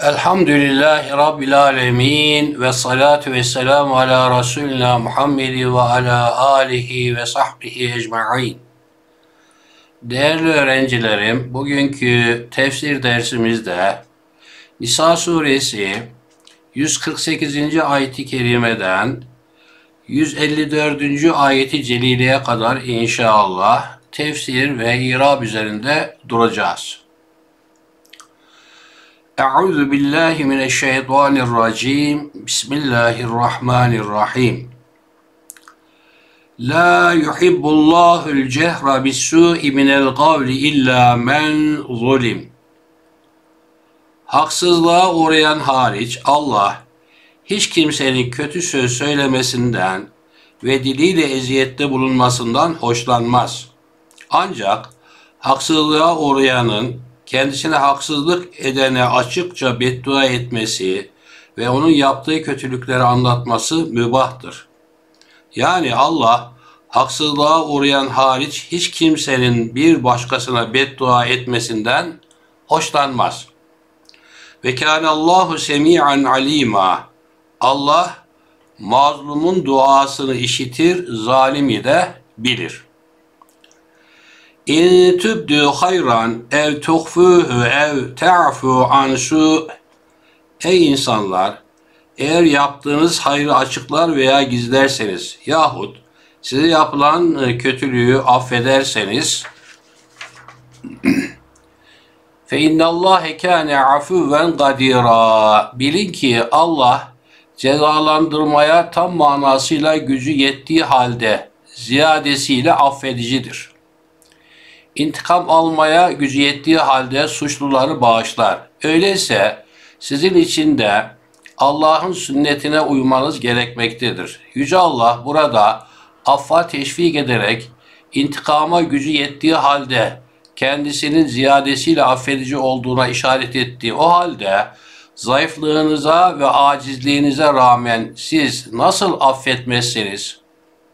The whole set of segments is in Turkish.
Elhamdülillahi Rabbil alemin ve salatu ve selamu ala Resulina Muhammedi ve ala alihi ve sahbihi ecma'in. Değerli öğrencilerim, bugünkü tefsir dersimizde Nisa suresi 148. ayet-i kerimeden 154. ayet-i celileye kadar inşallah tefsir ve irab üzerinde duracağız. Euzu billahi mineşşeytanirracim. Bismillahirrahmanirrahim. La yuhibbullahul cehra bis-su'i minel kavli illa men zulim. Haksızlığa uğrayan hariç Allah hiç kimsenin kötü söz söylemesinden ve diliyle eziyette bulunmasından hoşlanmaz. Ancak haksızlığa uğrayanın kendisine haksızlık edene açıkça beddua etmesi ve onun yaptığı kötülükleri anlatması mübahtır. Yani Allah haksızlığa uğrayan hariç hiç kimsenin bir başkasına beddua etmesinden hoşlanmaz. Ve kânallâhu semî'an alîmâ. Allah mazlumun duasını işitir, zalimi de bilir. İn tübdü hayran ev tuhfuhu ev te'fu an su. Ey insanlar, eğer yaptığınız hayrı açıklar veya gizlerseniz yahut size yapılan kötülüğü affederseniz fe innallâhe kâne afüven gadîrâ. Bilin ki Allah cezalandırmaya tam manasıyla gücü yettiği halde ziyadesiyle affedicidir. İntikam almaya gücü yettiği halde suçluları bağışlar. Öyleyse sizin için de Allah'ın sünnetine uymanız gerekmektedir. Yüce Allah burada affa teşvik ederek intikama gücü yettiği halde kendisinin ziyadesiyle affedici olduğuna işaret ettiği o halde zayıflığınıza ve acizliğinize rağmen siz nasıl affetmezsiniz?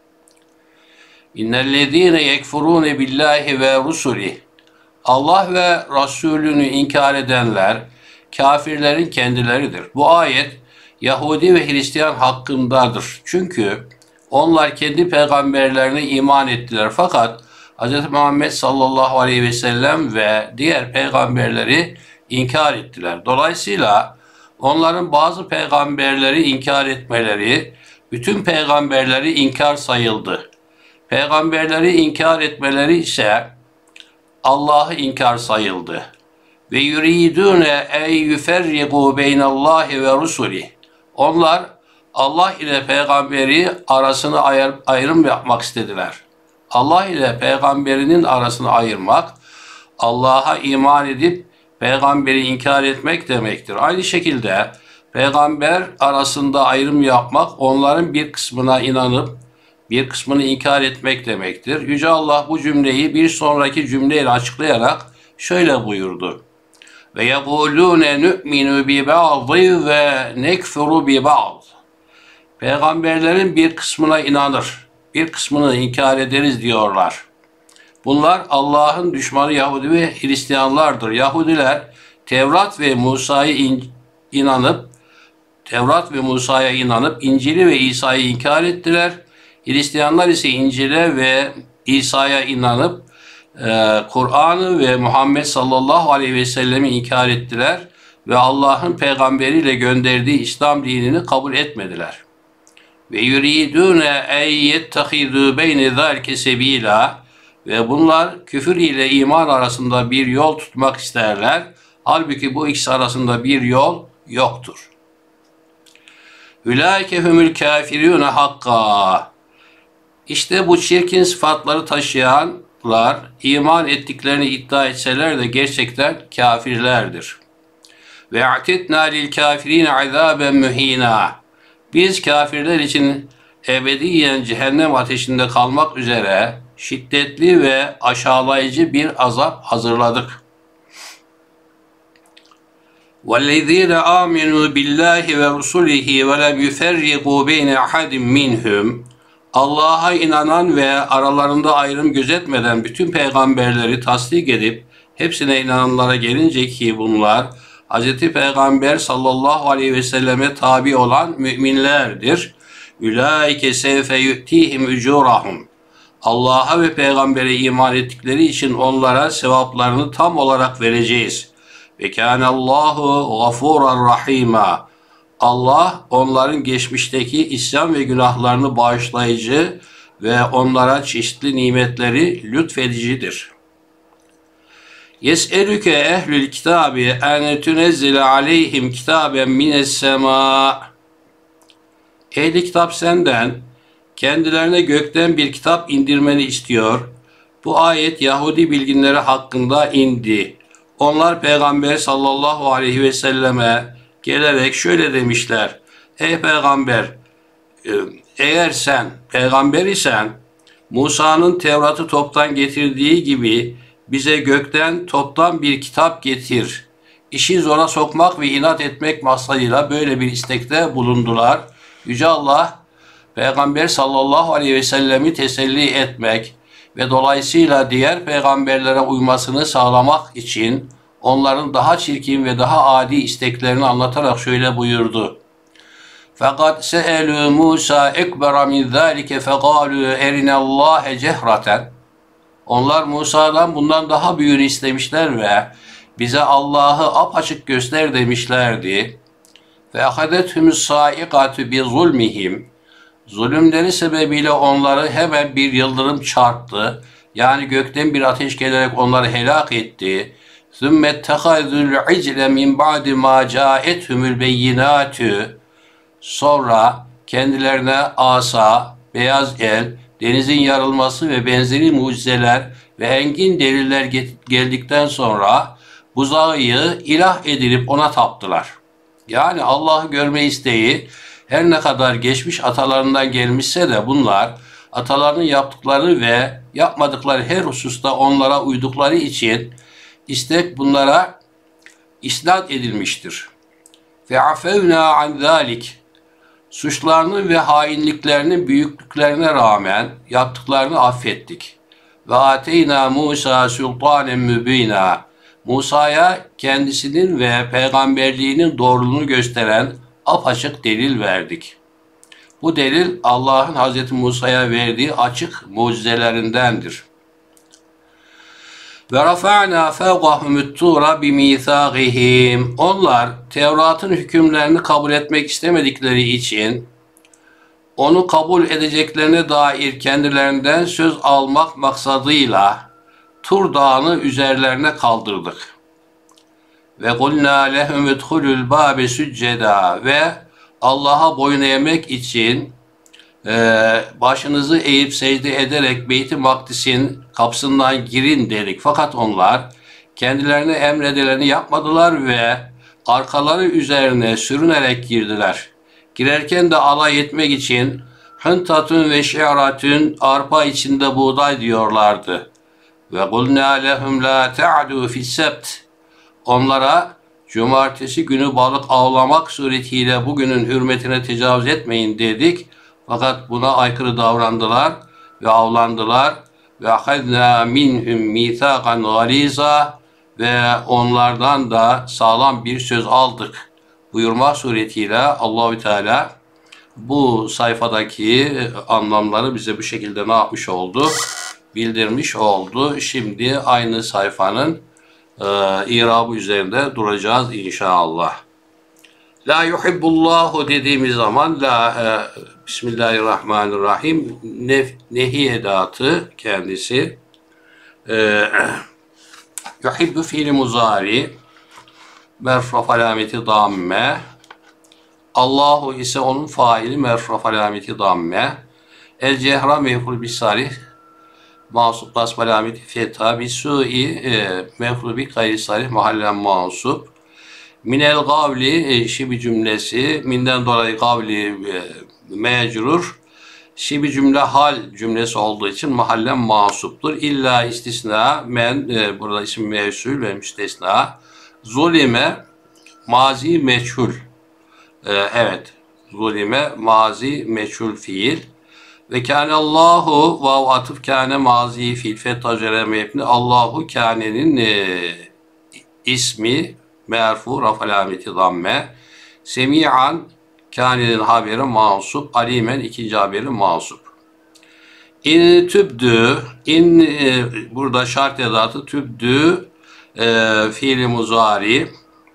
İnnellezîne yekfurûne billâhi ve rusulih. Allah ve Resulünü inkar edenler kafirlerin kendileridir. Bu ayet Yahudi ve Hristiyan hakkındadır. Çünkü onlar kendi peygamberlerine iman ettiler. Fakat Hz. Muhammed sallallahu aleyhi ve sellem ve diğer peygamberleri inkar ettiler. Dolayısıyla onların bazı peygamberleri inkar etmeleri bütün peygamberleri inkar sayıldı. Peygamberleri inkar etmeleri ise Allah'ı inkar sayıldı. Ve yuridune ey yuferrigu beynallahi ve rusulih. Onlar Allah ile peygamberi arasını ayrım yapmak istediler. Allah ile peygamberinin arasını ayırmak, Allah'a iman edip peygamberi inkar etmek demektir. Aynı şekilde peygamber arasında ayrım yapmak, onların bir kısmına inanıp bir kısmını inkar etmek demektir. Yüce Allah bu cümleyi bir sonraki cümleyle açıklayarak şöyle buyurdu. Ve yekulûne nu'minu bi ba'dî ve nekfuru bi ba'd. Peygamberlerin bir kısmına inanır, bir kısmını inkar ederiz diyorlar. Bunlar Allah'ın düşmanı Yahudi ve Hristiyanlardır. Yahudiler Tevrat ve Musa'ya inanıp İncil'i ve İsa'yı inkar ettiler. Hristiyanlar ise İncil'e ve İsa'ya inanıp Kur'an'ı ve Muhammed sallallahu aleyhi ve sellemi inkar ettiler ve Allah'ın peygamberiyle gönderdiği İslam dinini kabul etmediler. Ve yuridune ey yettehidu beyne zalike sebila. Ve bunlar küfür ile iman arasında bir yol tutmak isterler. Halbuki bu ikisi arasında bir yol yoktur. Ulaike humul kafirune hakka. İşte bu çirkin sıfatları taşıyanlar iman ettiklerini iddia etseler de gerçekten kafirlerdir. Ve a'tedna lil kafirine azaben muhina. Biz kafirler için ebediyen cehennem ateşinde kalmak üzere şiddetli ve aşağılayıcı bir azap hazırladık. وَالَّذ۪ينَ آمِنُوا بِاللّٰهِ وَرُسُلِهِ وَلَمْ يُفَرِّقُوا بَيْنَ اَحَدٍ مِّنْهُمْ. Allah'a inanan ve aralarında ayrım gözetmeden bütün peygamberleri tasdik edip hepsine inananlara gelince ki bunlar Hz. Peygamber sallallahu aleyhi ve selleme tabi olan müminlerdir. Ulaike sevfe yu'tihim ucurahum. Allah'a ve peygambere iman ettikleri için onlara sevaplarını tam olarak vereceğiz. Ve kânallâhu gafûran rahîmâ. Allah onların geçmişteki isyan ve günahlarını bağışlayıcı ve onlara çeşitli nimetleri lütfedicidir. Yes'elüke ehlül kitabi en tunezzile aleyhim kitaben mines semâ. Ehli kitap senden kendilerine gökten bir kitap indirmeni istiyor. Bu ayet Yahudi bilginleri hakkında indi. Onlar Peygamber sallallahu aleyhi ve selleme gelerek şöyle demişler. Ey peygamber, eğer sen peygamber isen Musa'nın Tevrat'ı toptan getirdiği gibi bize gökten toptan bir kitap getir. İşi zora sokmak ve inat etmek maksadıyla böyle bir istekte bulundular. Yüce Allah Peygamber sallallahu aleyhi ve sellemi teselli etmek ve dolayısıyla diğer peygamberlere uymasını sağlamak için onların daha çirkin ve daha adi isteklerini anlatarak şöyle buyurdu. Fakat se'elû Musa ekbera min zâlike fekâlû erinallâhe cehreten. Onlar Musa'dan bundan daha büyüğünü istemişler ve bize Allah'ı apaçık göster demişlerdi. Ve ahadethumus sâikatü bi zulmihim. Zulümleri sebebiyle onları hemen bir yıldırım çarptı. Yani gökten bir ateş gelerek onları helak etti. ثُمَّ اتَّخَذُوا الْعِجْلَ مِنْ بَعْدِ مَا جَاءَتْهُمُ الْبَيِّنَاتُ. Sonra kendilerine asa, beyaz el, denizin yarılması ve benzeri mucizeler ve engin deliller geldikten sonra buzağıyı ilah edilip ona taptılar. Yani Allah'ı görme isteği her ne kadar geçmiş atalarından gelmişse de bunlar atalarının yaptıkları ve yapmadıkları her hususta onlara uydukları için istek bunlara isnat edilmiştir. Ve afevna an zalik. Suçlarının ve hainliklerinin büyüklüklerine rağmen yaptıklarını affettik. Ve ateyna Musa sultanen mübina. Musa'ya kendisinin ve peygamberliğinin doğruluğunu gösteren apaçık delil verdik. Bu delil Allah'ın Hz. Musa'ya verdiği açık mucizelerindendir. Ve rafa'na fevqahumut tura bimîthâgihim. Onlar Tevrat'ın hükümlerini kabul etmek istemedikleri için onu kabul edeceklerine dair kendilerinden söz almak maksadıyla Tur Dağı'nı üzerlerine kaldırdık. Ve kulnâ lehum udhulul bâbe sücceda. Ve Allah'a boyun eğmek için başınızı eğip secde ederek Beyt-i Makdis'in kapısından girin dedik. Fakat onlar kendilerine emredileni yapmadılar ve arkaları üzerine sürünerek girdiler. Girerken de alay etmek için hıntatun ve şi'ratun, arpa içinde buğday diyorlardı. Ve kulnâ lehum lâ te'adû fissebt. Onlara cumartesi günü balık avlamak suretiyle bugünün hürmetine tecavüz etmeyin dedik. Fakat buna aykırı davrandılar ve avlandılar. Ve ahadna minhum mithaqan galiza. Ve onlardan da sağlam bir söz aldık buyurmak suretiyle Allahü Teala bu sayfadaki anlamları bize bu şekilde ne yapmış oldu? Bildirmiş oldu. Şimdi aynı sayfanın irabı üzerinde duracağız inşallah. La yuhibbullahu dediğimiz zaman Bismillahirrahmanirrahim nehi edatı kendisi. Yuhibbu fiili muzari, merfuf alameti damme. Allahu ise onun faili, merfuf alameti damme. El cehra mef'ul bisarih, mansup nasb alameti fetha, bisu'i mef'ul bi gayri sarih, mahallen mansup. Minel gavli şibi cümlesi, minden dolayı gavli mecrur. Şibi cümle hal cümlesi olduğu için mahallen mansuptur. İlla istisna, men burada isim mevsul ve müstesna. Zulime mazi meçhul. Evet, zulime mazi meçhul fiil. Ve kânallahu vav atıf kâne mazi fiil fetha cere mebni. Allahu kânenin ismi merfu raf alameti zamme. Semi'an kânenin haberi mansup. Alimen ikinci haberi mansup. İn tübdü, burada şart edatı tübdü fiili muzari.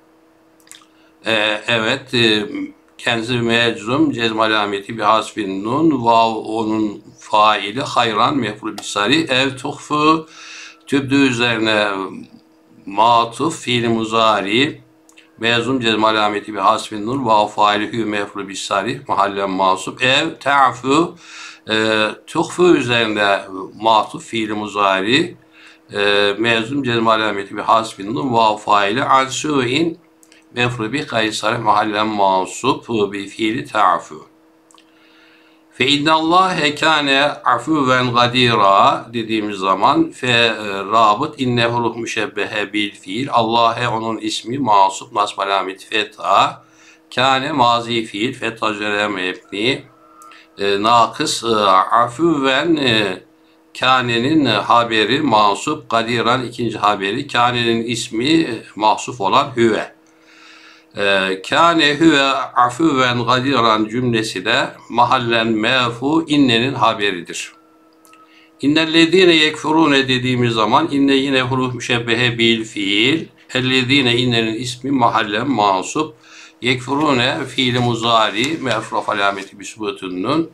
Evet, kendisi meczum, cezm alameti bir hasbin nun, vav onun faili, hayran mef'ul bisari, ev tuhfu, tübdü üzerine matuf, fiili muzari, mezum cezm alameti bir hasbin nun, vav faili, hü mef'ul bisari, mahallen masup, ev ta'fu, tuhfu üzerine matuf, fiili muzari, mezum cezm alameti bir hasbin nun, vav faili, an su'in, mef'ul bi kaysar mahallen mansup bi fiili ta'fu. Fe innallâhe kâne afûven gadîrâ dediğimiz zaman fe rabıt innehu müşebbehe bil fiil. Allah'e onun ismi mansup nasb alameti fetha. Kâne mazi fiil fetha üzere mebni. Nakıs afûven kânenin haberi mansup, gadiran ikinci haberi. Kânenin ismi mahsuf olan hüve. Kâne hüve afûven gadiran cümlesi de mahallen merfu innenin haberidir. İnnellezîne yekfurûne dediğimiz zaman inne yine huruf müşebbehe bil fiil. Ellezîne innenin ismi mahallen mansup. Yekfurûne fiili muzari merfu alameti bisbutunun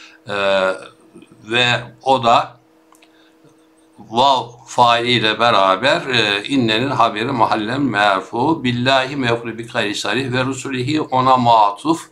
ve o da vav failiyle beraber innenin haberi mahallen merfu. Billahi mef'ul bi gayri sarih ve rusulihi ona matuf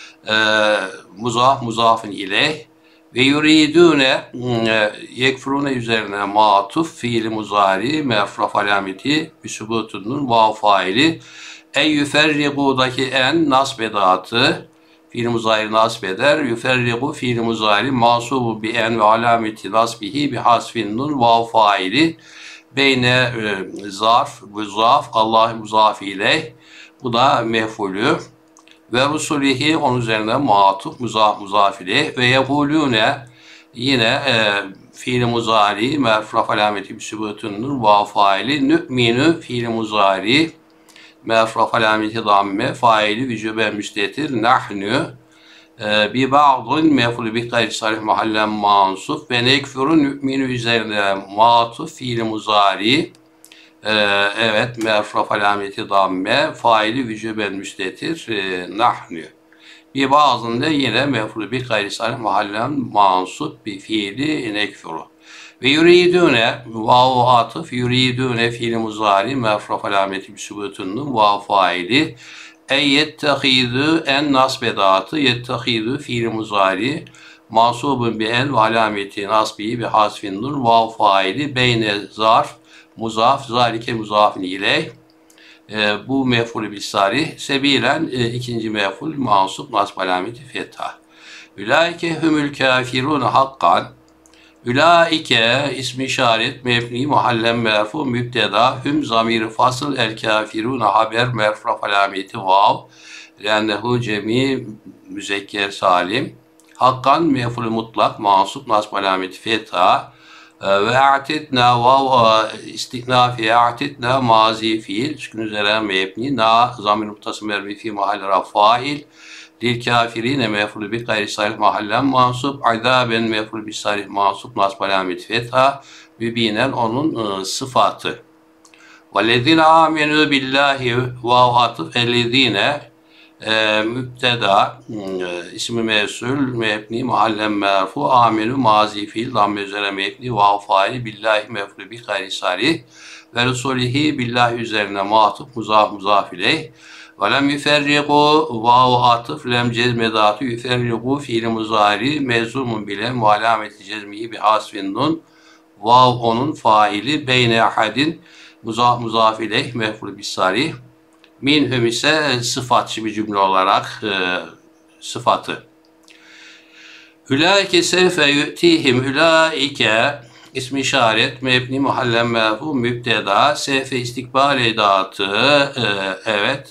muzaf muzafın ileyh ve yuridune yekfurune üzerine matuf fiili muzari merfu alameti bi subutunun vav faili en yüferrigu'daki en nasb edatı fiil muzari nasb eder. Yüferrigu fiil muzari mansubu bi en ve alameti nasbihi bi hasfin nun vav faili beyne zarf muzaf Allah muzaf ileyh bu da mef'ulü ve rusulihi onun üzerine matuf muzaf ileyh ve yekulune yine fiil muzari merfu alameti bi subutun nun vav faili nü'minu fiil muzari merfu alameti damme faili vücuben müstetir nahnu bi ba'dın mef'ul bi gayri sarih mahallen mansuf ve nekfurun nü'minu üzerine matuf fiil muzari evet merfu alameti damme faili vücuben müstetir nahnu bi bazında yine mef'ul bi gayri sarih mahallen mansuf bi fiili nekfuru. Ve yuridune vav atıf yuridune fiil muzari merfu alameti bi subutunun vav faili yettehidu en nasb edatı yettehidu fiil muzari mansubun bi en ve alameti nasbihi bi hasfin nun vav faili beyne zarf muzaf zalike muzafin ileyh bu mef'ul bis sarih sebilen ikinci mef'ul mansub nasb alameti fetha. Ulaike humul kafirun hakkan. Ülaike ismi işaret mebni mahallen merfu mübteda hüm zamir fasıl el kafirun haber merfu alameti vav lennehu cemi müzekker salim hakkan mef'ul mutlak mansup nasb alameti fetha ve a'tidna vav istinafi a'tidna mazi fiil sükun üzere mebni na zamir muttası mermi fi mahalle rafail lil kafirine mef'ul bi gayri sarih mahallen mansup azaben mef'ul bi sarih mansup nasb alamet fetha mübinen onun sıfatı. Vellezine amenu billahi vav atıf ellezine mübteda ismi mevsul mebni mahallen merfu amenu mazi fiil damme üzere mebni vav faili billahi mef'ul bi gayri sarih ve resulihi billahi üzerine matuf muzaf muzaf ileyh. Ve lem yüferrigu vav atıf lem cezmedatü yüferrigu fiil muzari mevzumun bile mualameti cezmihi bi hasfin nun vav onun faili beyne ahadin muzaf ileyh mef'ul bis sarih minhum ise sıfatçı bir cümle olarak sıfatı. Ulaike sevfe yu'tihim ulaike ismi işaret mebni mahallen merfu mübteda sevfe istikbal edatı evet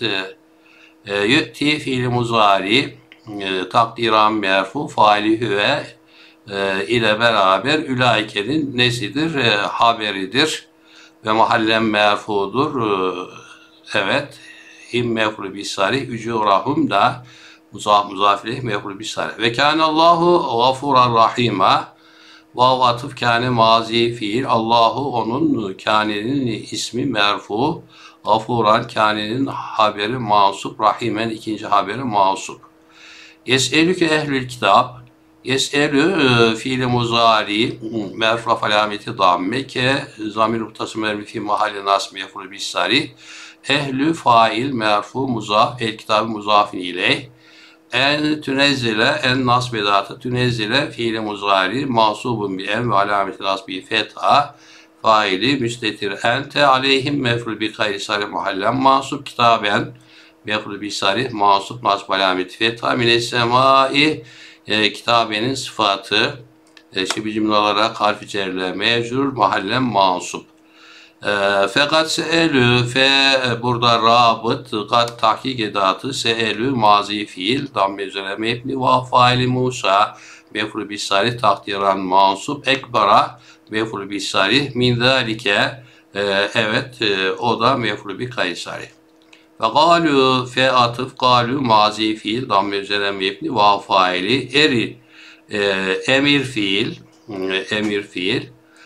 yu'ti fiil muzari takdiran merfu faali hüve ile beraber ülaikenin nesidir? Haberidir ve mahallen merfudur. evet. Him mef'ulü bisarih. Ücurahum da muzaf ileyh mef'ulü bisarih. Ve kânallahu gafuran rahîmâ. Vav atıf kâne mazi fiil. Allahu onun kânenin ismi merfu. Gafuran kânenin haberi mansup. Rahimen ikinci haberi mansup. Yes'elüke ehlül kitap. Yes'elü fiil-i muzari merfu alameti damme ke zamir muhtasım mermi fi mahalli nasb mef'ul bisari. Ehlü fail merfu muzaf el kitabı muzafin ileyh. En tünezzile en nasbedatı tünezzile fiil-i muzari mansubun bi en ve alameti nasbi fetha faili müstetir ente aleyhim mef'ul bi gayri sarih mahallen mansub kitaben mef'ul bi sarih mansub nasb alameti fetha mines semai kitabenin sıfatı şibi cümle olarak harf-i cerle mecrur mahallen mansup. Fakat se'elü burada rabıt kat tahkik edatı se'elü mazi fiil damme üzere mebni ve faili Musa mef'ul bisarih takdiran mansup ekbara mef'ul bisarih min zalike evet o da mef'ul bi kaysari. Ve galu fe atıf galu mazi fiil damme üzere mebni ve faili eri emir fiil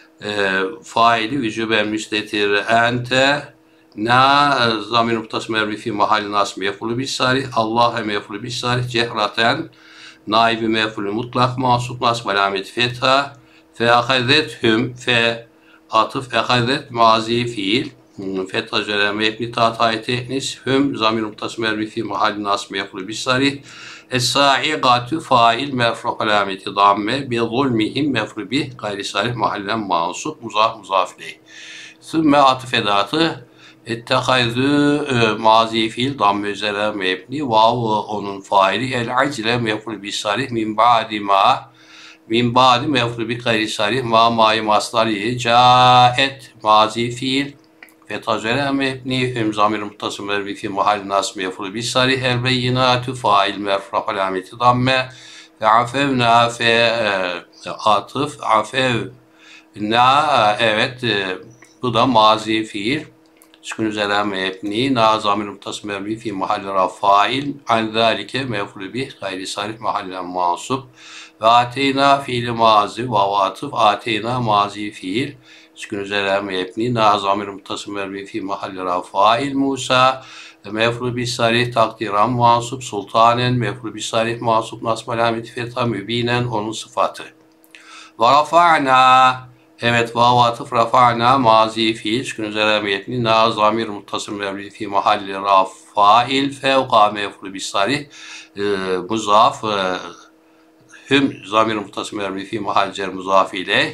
faili vücuben müstetir ente na zamir muhtasım mermi fi mahalli nasb mef'ulü bisarih Allah'e mef'ulü bisarih cehraten naibi mef'ulü mutlak mansup nasb alameti fetha fe akazethüm fe atıf akazet mazi fiil fetha üzere mebni tatayı teknis hüm zamir muhtasım mermi fi mahalli nasb mef'ulü bisarih Es-sa'iqatu fail merfu alameti damme bi zulmihim mef'ul bih gayri salih mahallen mansup muzaf ileyh. Sümme atıf edatı ettehazü mazi fiil damme üzere mebni vav onun faili el acle mef'ul bi salih min ba'di mef'ul bi gayri salih ma'yı masdari caet mazi fiil fetazere mebni zamir muhtasım mervi fi mahalli nasb mef'ul bisarih el beyinatü fail merfu alameti damme ve afevna fe atıf afevna evet bu da mazi fiil sükun üzere mebni na zamir muhtasım mervi fi mahalli rafail an zalike mef'ul bih gayri sarih mahallen mansup ve ateyna fiil mazi ve atıf ateyna mazi fiil sükun üzere mebni na zamir muhtasım mervi fi mahalli rafail Musa mef'ul bisarih takdiran mansup sultanen mef'ul bisarih mansup nasb alameti fetha mübinen onun sıfatı. Ve rafa'na evet vav atıf rafa'na mazi fiil sükun üzere mebni na zamir muhtasım mervi fi mahalli rafail fevka mef'ul bisarih muzaf hüm zamir muhtasım mervi fi mahalli cer muzaf ileyh.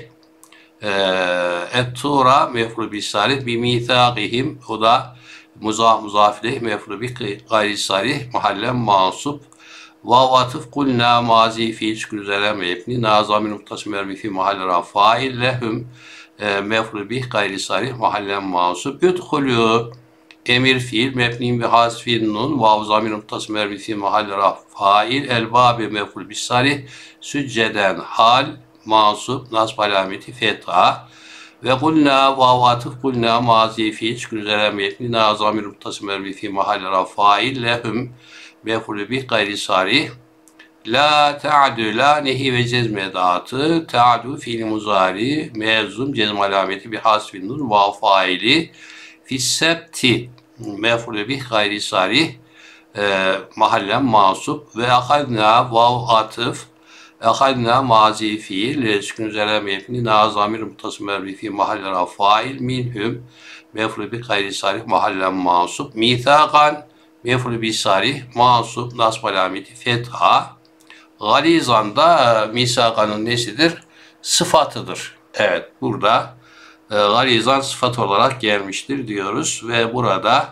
Et-tura mef'ul bisarih bi mithaqihim o da muzaf ileyh mef'ul bi gayri sarih mahallen mansup. Vav atıf kulna mazi fiil sükun üzere mebni na zamir muhtasım mervi fi mahalli rafail lehum mef'ul bi gayri sarih mahallen mansup. Yudhulu emir fiil mebni bi hasfin nun vav zamir muhtasım mervi fi mahalli rafail el babi mef'ul bisarih sücceden hal mansup nasb alameti fetha ve kulna vav atıf kulna mazi fiil sükun üzere mebni na zamir muhtasım mervi fi mahalli rafail lehum mef'ul bih gayri sarih la ta'du la nehi ve cezm edatı ta'du fiil muzari mezum cezm alameti bi hasfin nun vav faili fi septi mef'ul bih gayri sarih mahallen mansup ve akadna vav atıf akadna mazi fiil sükun üzere mebni na zamir muhtasım mervi fi mahalli rafail minhum mef'ul bih gayri sarih mahallen mansup mithaqan mef'ul bisarih mansup nasb alameti fetha galizan da misaqanın nesidir? Sıfatıdır. Evet burada galizan sıfat olarak gelmiştir diyoruz ve burada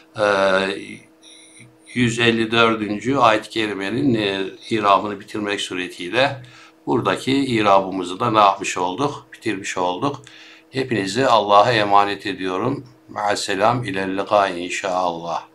154. ayet-i kerimenin irabını bitirmek suretiyle buradaki irabımızı da ne yapmış olduk? Bitirmiş olduk. Hepinizi Allah'a emanet ediyorum. Ma'asselam ilel liqa inşallah.